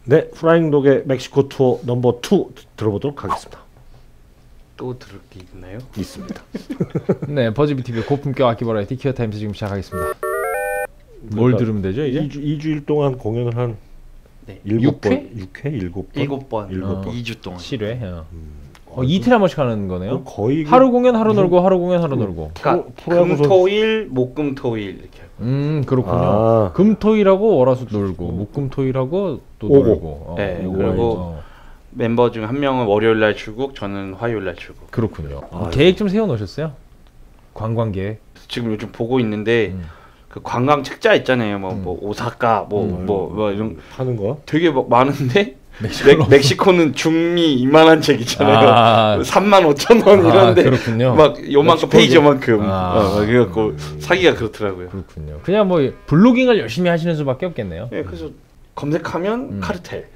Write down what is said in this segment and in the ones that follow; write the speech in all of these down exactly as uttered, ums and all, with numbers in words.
네, 프라잉 독의 멕시코 투어 넘버 투 들어보도록 하겠습니다. 또 들을 게 있나요? 있습니다. 네, 버즈비티비 고품격 악기 버라이티 키어 타임스 지금 시작하겠습니다. 뭘 그러니까 들으면 되죠 이제? 이 주일 동안 공연을 한 네. 일곱 번, 회? 육 회, 일곱 번, 일곱 번, 일곱 번, 이 주 동안. 칠 회. 어. 음, 어, 이틀에 한 번씩 하는 거네요. 거의 하루 공연 하루 무슨- 놀고 하루 공연 하루 놀고. 그러니까 프로야구 선- 금토일, 목금토일 이렇게 하고. 음 그렇군요. 아. 금토일하고 월화수 놀고 목금토일하고 또 오고. 놀고. 어, 네, 요거 그리고 어, 멤버 중 한 명은 월요일 날 출국, 저는 화요일 날 출국. 그렇군요. 아, 계획 좀 세워 놓으셨어요? 관광 계획. 지금 요즘 보고 있는데 음. 그 관광 책자 있잖아요. 뭐, 음. 뭐 오사카, 뭐 뭐 음, 뭐 이런 하는 거. 되게 막 많은데 멕시코로. 멕, 멕시코는 중미 이만한 책 있잖아요. 아. 삼만 오천 원 아, 이런데 그렇군요. 막 요만큼 페이지 요만큼 아. 어, 그래갖고 사기가 그렇더라고요. 그렇군요. 그냥 뭐 블로깅을 열심히 하시는 수밖에 없겠네요. 예, 그래서 검색하면 음. 카르텔.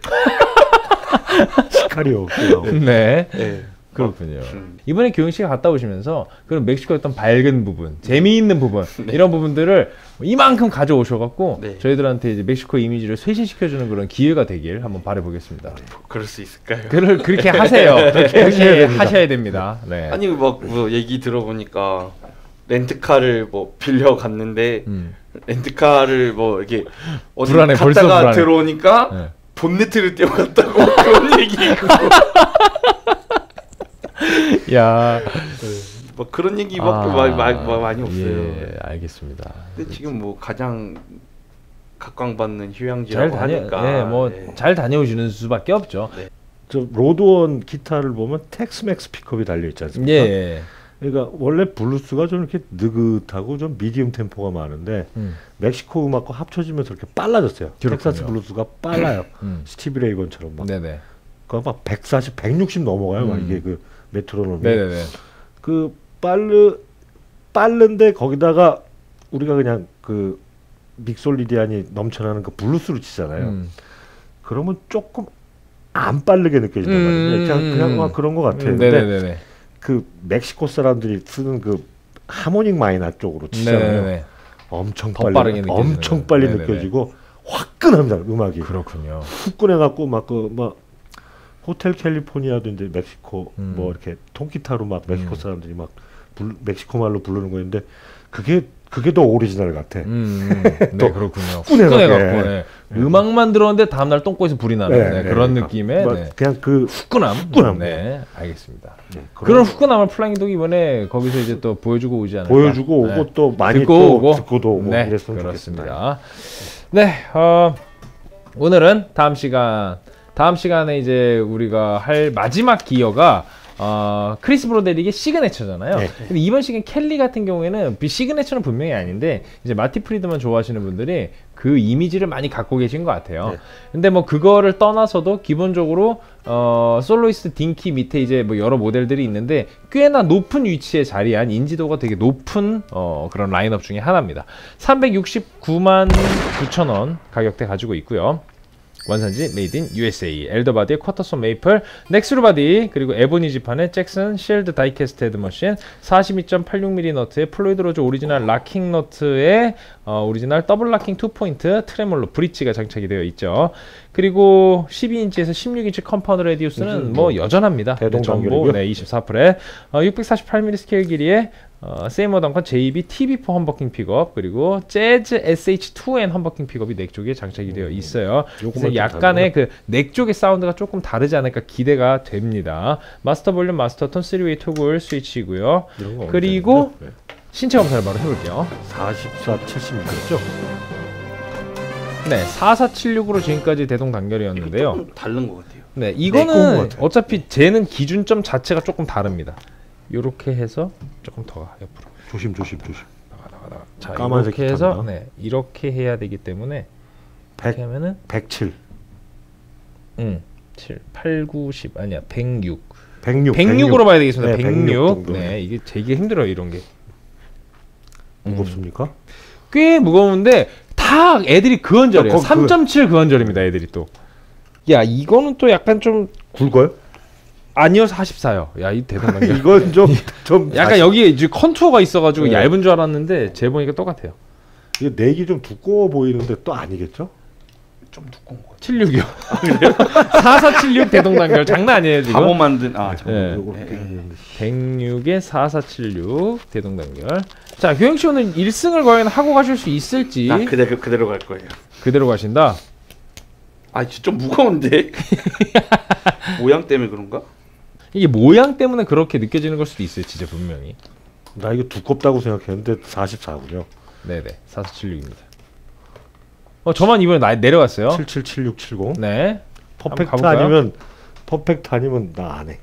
시카리오. 네. 예. 그렇군요. 음. 이번에 교영 씨가 갔다 오시면서 그런 멕시코의 어떤 밝은 부분, 재미있는 부분 이런 부분들을 이만큼 가져오셔갖고 네. 저희들한테 이제 멕시코 이미지를 쇄신시켜주는 그런 기회가 되길 한번 바라보겠습니다. 그럴 수 있을까요? 그를 그렇게 하세요. 그렇게 하셔야 됩니다. 하셔야 됩니다. 네. 아니 막 뭐 얘기 들어보니까 렌트카를 뭐 빌려 갔는데 음. 렌트카를 뭐 이렇게 어디 불안해, 벌써 갔다가 불안해. 들어오니까 네. 본네트를 떼어갔다고 그런 얘기 있고 야, 뭐 그런 얘기밖에 아, 많이, 많이, 많이 없어요. 예, 알겠습니다. 근데 지금 뭐 가장 각광받는 잘 휴양지라고 다녀, 하니까 네, 뭐 네. 잘 다녀오시는 수밖에 없죠. 저 로드원 기타를 보면 텍스맥스 픽업이 달려 있지 않습니까? 예. 그러니까 원래 블루스가 좀 이렇게 느긋하고 좀 미디움 템포가 많은데 음. 멕시코 음악과 합쳐지면서 이렇게 빨라졌어요. 그렇군요. 텍사스 블루스가 빨라요. 음. 스티비 레이건처럼 막. 네네. 그거 막 백사십, 백육십 넘어가요. 막 음. 이게 그 메트로놈이. 네네네. 그 빠르 빠른데 거기다가 우리가 그냥 그 믹솔리디안이 넘쳐나는 그 블루스로 치잖아요. 음. 그러면 조금 안 빠르게 느껴진단 음, 말이에요. 그냥 음, 그냥 음. 막 그런 것 같아요. 음, 근데 네네네. 그 멕시코 사람들이 쓰는 그 하모닉 마이너 쪽으로 치잖아요. 네네네. 엄청 더 빨리 빠르게 느껴지는 엄청 거예요. 빨리 네네네. 느껴지고 화끈합니다. 음악이. 그렇군요. 후끈해갖고 막 그 막 호텔 캘리포니아도 이제 멕시코 음. 뭐 이렇게 통기타로 막 멕시코 음. 사람들이 막 불, 멕시코 말로 부르는 거였는데 그게 그게 더 오리지널 같아. 음, 음. 네 또 그렇군요. 후끈해갖고, 후끈해갖고 예. 네. 음악만 들었는데 다음날 똥꼬에서 불이 나는 네, 네, 네, 그런 그러니까 느낌의 뭐 네. 그냥 그 후끈함. 후끈함. 네, 알겠습니다. 네, 그런 후끈함을 플라잉독이 이번에 거기서 이제 또 보여주고 오지 않을까. 보여주고 네. 오고 또 많이 듣고 또 오고. 듣고도 오고 네, 그랬으면 그렇습니다. 좋겠습니다. 네, 어, 오늘은 다음 시간 다음 시간에 이제 우리가 할 마지막 기어가 어, 크리스 브로데릭의 시그네처잖아요. 네. 근데 이번 시간 켈리 같은 경우에는 비 시그네처는 분명히 아닌데 이제 마티 프리드만 좋아하시는 분들이 그 이미지를 많이 갖고 계신 것 같아요. 네. 근데 뭐 그거를 떠나서도 기본적으로 어, 솔로이스트 딩키 밑에 이제 뭐 여러 모델들이 있는데 꽤나 높은 위치에 자리한 인지도가 되게 높은 어, 그런 라인업 중에 하나입니다. 삼백육십구만 구천 원 가격대 가지고 있고요. 원산지 메이드 인 유에스에이, 엘더바디의 쿼터손 메이플, 넥스루바디, 그리고 에보니지판의 잭슨 쉴드 다이캐스트 헤드머신, 사십이 점 팔육 밀리미터 너트의 플로이드 로즈 오리지널 락킹 너트의 어, 오리지널 더블 락킹 투 포인트 트레몰로 브릿지가 장착이 되어 있죠. 그리고 십이 인치에서 십육 인치 컴파운드 레디우스는 뭐 여전합니다. 대동 네, 전부 간격이요? 네, 이십사 프렛, 어, 육백사십팔 밀리미터 스케일 길이의 어, 세이머 덩컨 제이비 티비4 험버킹 픽업, 그리고 재즈 에스에이치 투 엔 험버킹 픽업이 넥 쪽에 장착이 되어 있어요. 요것만 그래서 좀 약간의 그 넥 쪽의 사운드가 조금 다르지 않을까 기대가 됩니다. 마스터 볼륨, 마스터 톤, 쓰리 웨이 토글 스위치고요. 이런 거 그리고 없는데? 신체 검사를 바로 해볼게요. 사십사, 칠십 미터죠? 네, 사사칠육으로 지금까지 대동 단결이었는데요. 좀 다른 것 같아요. 네, 내 거인 이거는 것 같아요. 어차피 쟤는 기준점 자체가 조금 다릅니다. 요렇게 해서 조금 더 가, 옆으로. 조심 조심 조심. 나가 나가 나가. 자, 까만색 이렇게 해서 기타입니다. 네, 이렇게 해야 되기 때문에 백, 이렇게 하면은 백칠, 음, 칠, 팔, 구, 십 아니야, 백육. 백육. 백육으로 봐야 되겠습니다. 네, 백육. 백육 정도. 네, 이게 되게 힘들어요, 이런 게. 무겁습니까? 꽤 무거운데 다 애들이 그 언저리에요. 야, 거- 그- 삼 점 칠 그 언저리입니다, 애들이 또. 야, 이거는 또 약간 좀 굵어요? 아니요, 사십사요. 야, 이 대단 단결. 이건 좀 좀 약간 여기에 이제 컨투어가 있어가지고 네. 얇은 줄 알았는데 재 보니까 똑같아요. 이게 넥이 좀 두꺼워 보이는데 또 아니겠죠? 좀 두꺼운 거 같아. 칠십육이요. 사사칠육 대동단결 장난 아니에요 지금. 바보 만든 아 네. 잠깐만. 요거 네. 백육에 사사칠육 대동단결. 자 교행시호는 일 승을 과연 하고 가실 수 있을지. 나 그대로 그대로 갈 거예요. 그대로 가신다. 아 진짜 좀 무거운데 모양 때문에 그런가? 이게 모양 때문에 그렇게 느껴지는 걸 수도 있어요 진짜 분명히. 나 이거 두껍다고 생각했는데 사십사군요. 네네 사사칠육입니다. 어 저만 이번에 나 내려갔어요. 칠칠칠육칠공. 네. 퍼펙트 한번 가볼까요? 아니면 퍼펙트 아니면 나 안 해.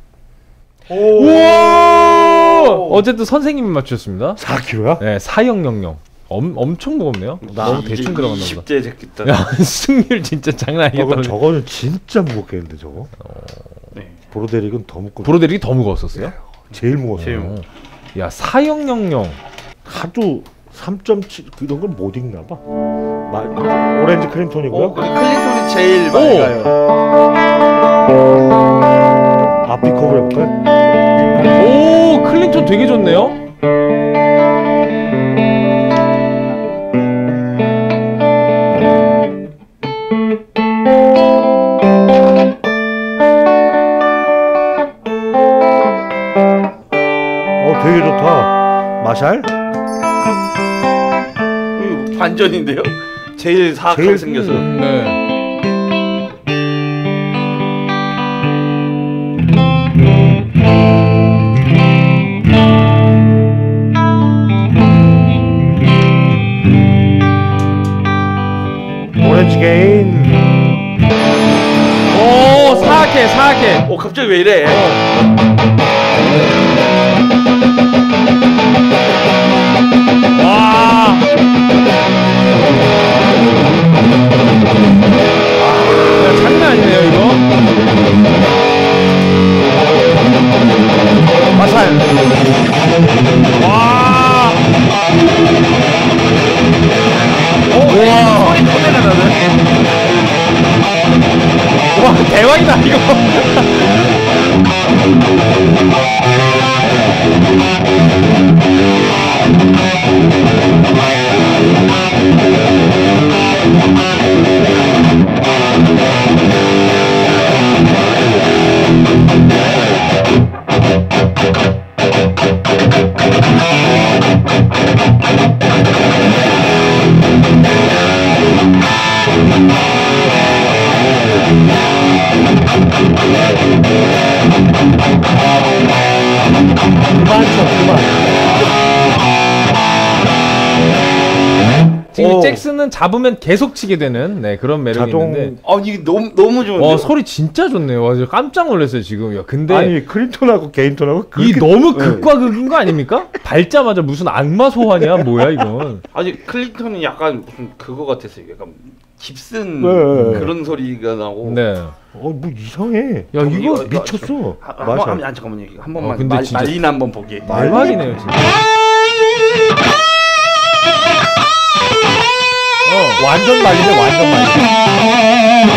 우와! 어쨌든 선생님이 맞추셨습니다. 사 킬로야? 네 사영영영. 엄 엄청 무겁네요. 나 너무 대충 들어갔나 보다. 이십 대 됐겠다. 야 승률 진짜 장난 어, 아니겠다. 그럼 저거는 진짜 무겁겠는데 저거. 네. 브로데릭은 더 무겁. 브로데릭이 더 무거웠었어요? 제일 무거워. 제일 어. 야 사영영영. 하도 삼 점 칠 이런 걸 못 읽나 봐. 마, 오렌지 크림톤이고요. 어, 근데 클린톤이 제일 많이 오! 가요. 앞뒤 커버 해볼까요? 오 클린턴 되게 좋네요. 어 되게 좋다. 마샬? 이거 반전인데요? 제일 사악하게 제일- 생겨서. 음, 네. 오렌지 게인. 오 사악해 사악해. 어 갑자기 왜 이래? 와. 야, 장난 아니네요 이거. 마샬. 와. 와. 소리 터내네 나는. 와 대박이다 이거. 그만 쳐 그만. 지금 오. 잭슨은 잡으면 계속 치게 되는 네 그런 매력이 자동- 있는데. 아니 이게 너무 너무 좋은데. 와 소리 진짜 좋네요. 와, 저 깜짝 놀랐어요 지금. 야 근데 아니 크림톤하고 게인톤하고 이 그렇게- 너무 네. 극과 극인 거 아닙니까? 밟자마자 무슨 악마 소환이야 뭐야 이건. 아니 클린턴이 약간 무슨 그거 같았어요. 약간 깁슨 네, 네, 네. 그런 소리가 나고. 네. 어뭐 이상해. 야 잠깐만, 이거 이거- 이거 미쳤어. 한, 한, 번, 마샬. 한, 한 잠깐만요. 이거 한 번만 어, 근데 말, 진짜- 말리나 한번 보게. 대박이네요 진짜. 어. 완전 말리네 완전 말리네.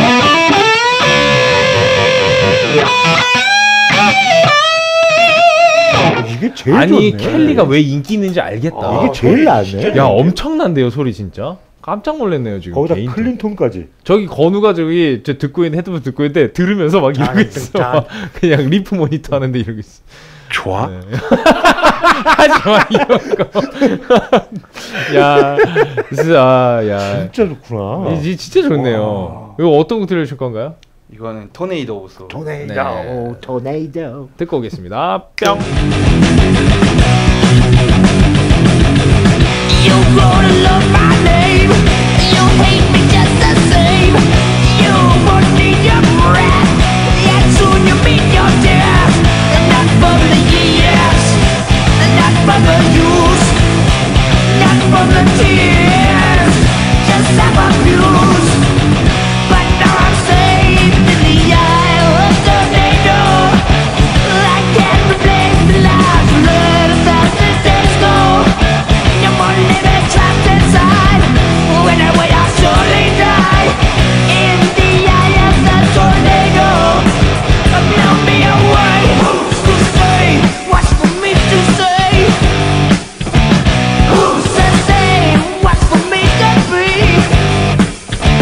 이게 제일 아니 좋네. 켈리가 왜 인기 있는지 알겠다. 아, 이게 제일 소리 낫네. 진짜 야 엄청난데요 소리 진짜. 깜짝 놀랐네요 지금. 거기다 개인적으로. 클린톤까지. 저기 건우가 저기 저 듣고 있는 헤드폰 듣고 있는데 들으면서 막 이러고 아, 있어. 진짜. 막 그냥 리프 모니터 하는데 이러고 있어. 좋아. 네. 하지마 이런 거. 야, 진짜 야, 진짜 좋구나. 이, 이 진짜 좋네요. 이거 어떤 거 들려주실 건가요? 이거는 토네이도 우스. 토네이도, 네. 토네이도. 듣고 오겠습니다. 뿅. You wanna love my name. You hate me just the same. You won't need your breath. Yet soon you meet your death. And not from the years, and not from the use, not from the tears. Just have abuse. But now I'm safe in the eye of the tornado. I can't replace the lies you learned a thousand days ago. No more living trapped inside. When I wait, I'll surely die. In the eye of the tornado. Blow me away. Who's to say? What's for me to say? Who's to say? What's for me to be?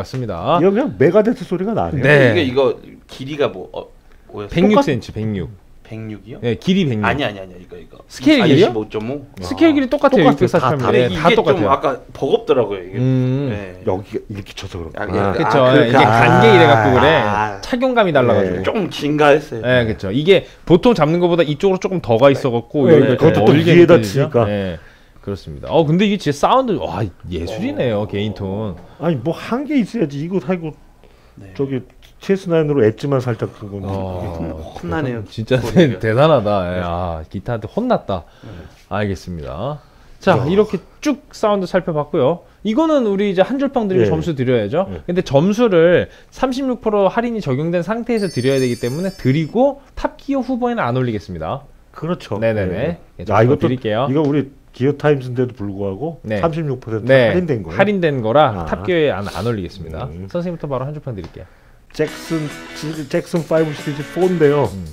같습니다. 이거 그냥 메가데스 소리가 나네요. 네. 이게 이거 길이가 뭐 어, 뭐였어? 백육 센티미터, 백육. 백육이요? 네, 길이 백육. 아니 아니 아니 이거 이거. 스케일 길이요? 이십오 점 오. 스케일 길이 똑같아요. 똑같아요. 육백사십팔 다, 밀리미터. 근데 네, 다 이게 좀 똑같아요. 아까 버겁더라고요 이게. 음. 네. 여기가 이렇게 쳐서 그런 아, 거야. 아, 그쵸. 아, 예, 이게 그러니까. 간게 이래갖고 그래. 아. 착용감이 달라가지고. 네. 좀 긴가 했어요. 네, 그렇죠. 이게 보통 잡는 것보다 이쪽으로 조금 더 가 있어갖고 네, 여기가 그것도 좀 또 멀게 위에다 느껴지죠? 치니까. 네, 그렇습니다. 어, 근데 이게 진짜 사운드 와 예술이네요 개인 톤. 아니 뭐 한 개 있어야지. 이거 사고 네. 저기 체스나인으로 엣지만 살짝 큰 건데. 어, 혼나네요. 진짜 소리가. 대단하다. 예, 아 기타한테 혼났다. 알겠습니다. 자 야. 이렇게 쭉 사운드 살펴봤고요. 이거는 우리 이제 한 줄평 드리고 예. 점수 드려야죠. 예. 근데 점수를 삼십육 퍼센트 할인이 적용된 상태에서 드려야 되기 때문에 드리고 탑기어 후보에는 안 올리겠습니다. 그렇죠. 네네네. 네. 예, 아 점수 이것도 드릴게요. 이거 우리 기어 타임스인데도 불구하고 네. 삼십육 퍼센트 네, 할인된 거예요. 할인된 거라 아. 탑기어에 안, 안 올리겠습니다. 음. 선생님부터 바로 한 줄평 드릴게요. 잭슨 시리즈, 잭슨 오 시리즈 사인데요. 음.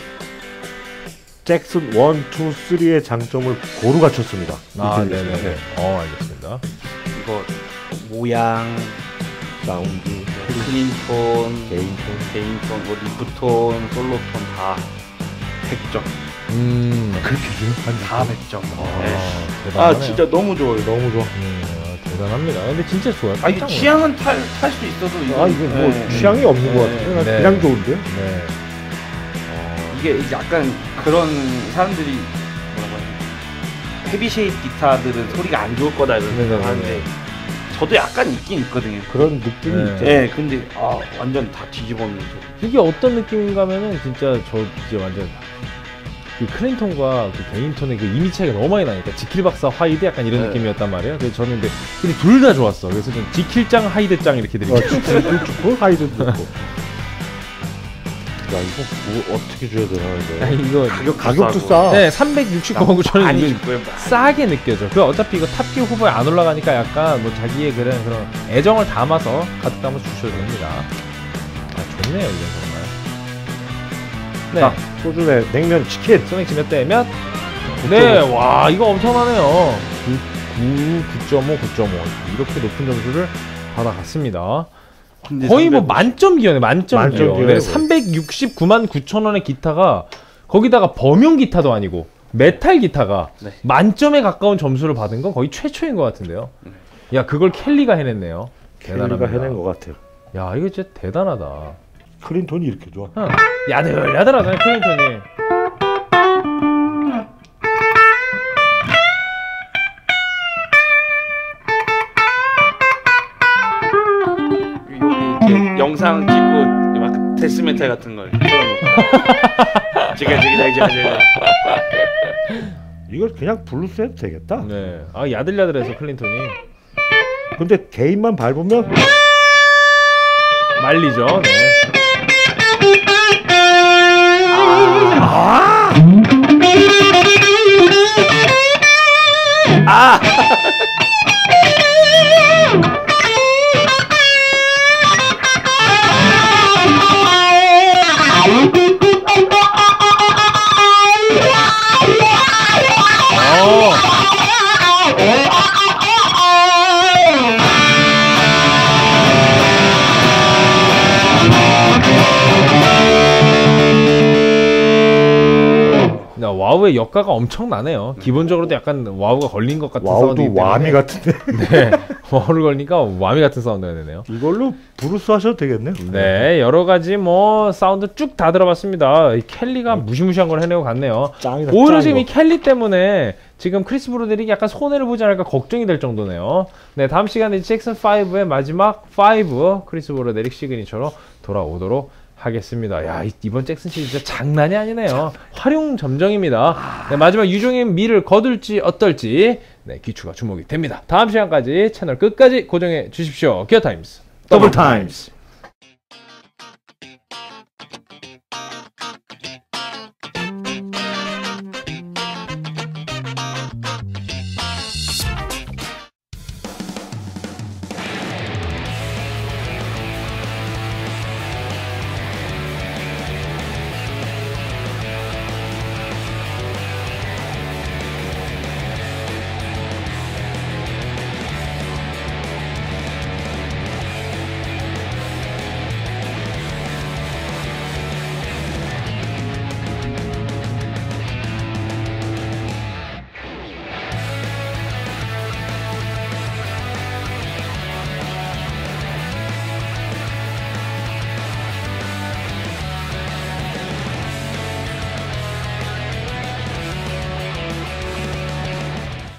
잭슨 일, 이, 삼의 장점을 고루 갖췄습니다. 아, 이 네네네. 네. 어, 알겠습니다. 이거 모양, 사운드, 클린톤, 개인톤. 개인톤, 뭐 리프톤, 솔로톤 다 백 점. 음, 그렇게 해요? 다 백 점. 아, 네. 대단하네요. 아 진짜 너무 좋아요. 너무 좋아. 음, 아, 대단합니다. 근데 진짜 좋아요. 아 이게 깜짝 놀랐어요. 취향은 탈 탈 수 있어도 이거 아 이거 뭐 네. 취향이 없는 것 네. 같아요. 그냥, 네. 그냥 좋은데. 네. 이게 이제 약간 그런 사람들이 뭐라고 하지? 헤비쉐이프 기타들은 소리가 안 좋을 거다 이런 네네네. 생각 하는데 저도 약간 있긴 있거든요. 그런 느낌이 네. 있죠. 네, 근데 아 완전 다 뒤집어놓는 소리. 이게 어떤 느낌인가 하면은 진짜 저 이제 완전 그 클린톤과 그 개인톤의 그 이미 차이가 너무 많이 나니까 지킬박사 하이드 약간 이런 네. 느낌이었단 말이에요. 그래서 저는 근데 근데 둘 다 좋았어. 그래서 좀 지킬짱 하이드짱 이렇게 어, 드릴게요. 축구 좋고 하이드도 좋고. 야 이거 뭐 어떻게 줘야 되나 아, 이거. 이거 가격 가격도 싸. 네 삼백육십구 원 저는 많이 이거 주고요. 싸게 느껴져. 그 어차피 이거 탑기어 후보에 안 올라가니까 약간 뭐 자기의 그런 그런 애정을 담아서 가득 담아서 주셔도 됩니다. 아 좋네요 이건 정말. 네. 자, 소주에 냉면 치킨. 소맥지 몇 대 몇? 네, 와 이거 엄청나네요. 구, 구 점 오, 구 점 오 이렇게 높은 점수를 받아갔습니다. 근데 거의 뭐 삼백오십 만점 기어네, 만점 만점 기어. 기어예요, 네, 거의. 삼백육십구만 구천 원의 기타가 거기다가 범용 기타도 아니고 메탈 기타가 네. 만점에 가까운 점수를 받은 건 거의 최초인 것 같은데요. 야 그걸 켈리가 해냈네요. 켈리가 대단합니다. 해낸 것 같아요. 야 이거 진짜 대단하다. 클린톤이 이렇게 좋아. 응. 야들야들하잖아요 클린턴이. 이렇게 영상 찍고 막 데스메탈 같은 걸 틀어놓고 지가 지가 지가 지가 이걸 그냥 블루스 해도 되겠다. 네. 아 야들야들해서 클린턴이 근데 개인만 밟으면 말리죠. 네. 아! 어. 야, 와우의 역가가 엄청나네요. 기본적으로도 약간 와우가 걸린 것 같은 사운드이기 와우도 때문에. 와미 같은데. 네, 와우를 걸리니까 와미 같은 사운드가 되네요. 이걸로 브루스 하셔도 되겠네요. 네, 여러 가지 뭐 사운드 쭉 다 들어봤습니다. 이 켈리가 무시무시한 걸 해내고 갔네요. 짱이다. 오히려 짱 지금 이 이거. 켈리 때문에 지금 크리스 브로데릭이 약간 손해를 보지 않을까 걱정이 될 정도네요. 네, 다음 시간에 잭슨 오의 마지막 오 크리스 브로데릭 시그니처로 돌아오도록 하겠습니다. 야, 이- 이번 잭슨 시리즈 진짜 장난이 아니네요. 활용 점정입니다. 네, 마지막 유종의 미를 거둘지 어떨지 네, 귀추가 주목이 됩니다. 다음 시간까지 채널 끝까지 고정해 주십시오. 기어타임스 더블 타임스.